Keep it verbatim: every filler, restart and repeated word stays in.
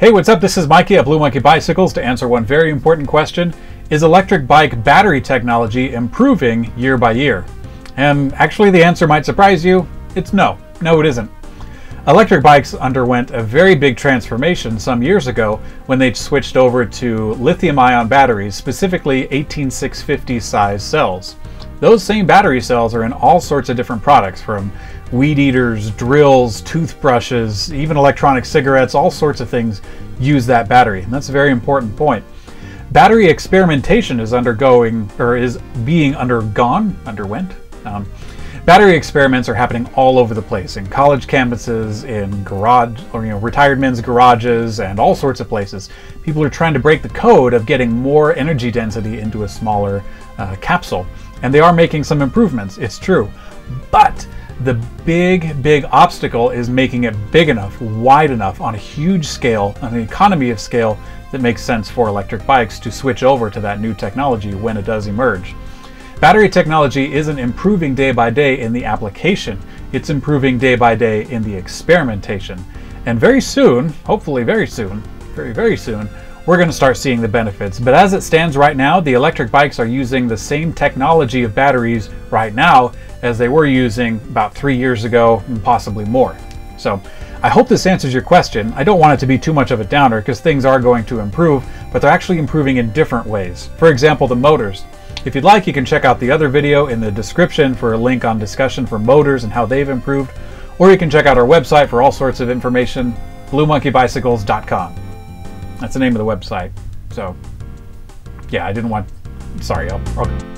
Hey, what's up? This is Mikey at Blue Monkey Bicycles to answer one very important question. Is electric bike battery technology improving year by year? And actually the answer might surprise you. It's no. No, it isn't. Electric bikes underwent a very big transformation some years ago when they switched over to lithium-ion batteries, specifically eighteen six fifty size cells. Those same battery cells are in all sorts of different products, from weed eaters, drills, toothbrushes, even electronic cigarettes. All sorts of things use that battery, and that's a very important point. Battery experimentation is undergoing, or is being undergone, underwent. Um, battery experiments are happening all over the place, in college campuses, in garage, or you know, retired men's garages, and all sorts of places. People are trying to break the code of getting more energy density into a smaller uh, capsule, and they are making some improvements. It's true, but the big, big obstacle is making it big enough, wide enough, on a huge scale, on an economy of scale that makes sense for electric bikes to switch over to that new technology when it does emerge. Battery technology isn't improving day by day in the application, it's improving day by day in the experimentation. And very soon, hopefully very soon, very, very soon, we're going to start seeing the benefits. But as it stands right now, the electric bikes are using the same technology of batteries right now as they were using about three years ago, and possibly more. So I hope this answers your question. I don't want it to be too much of a downer, because things are going to improve, but they're actually improving in different ways. For example, the motors. If you'd like, you can check out the other video in the description for a link on discussion for motors and how they've improved, or you can check out our website for all sorts of information, blue monkey bicycles dot com. That's the name of the website. So yeah, I didn't want, sorry, I'll, I'll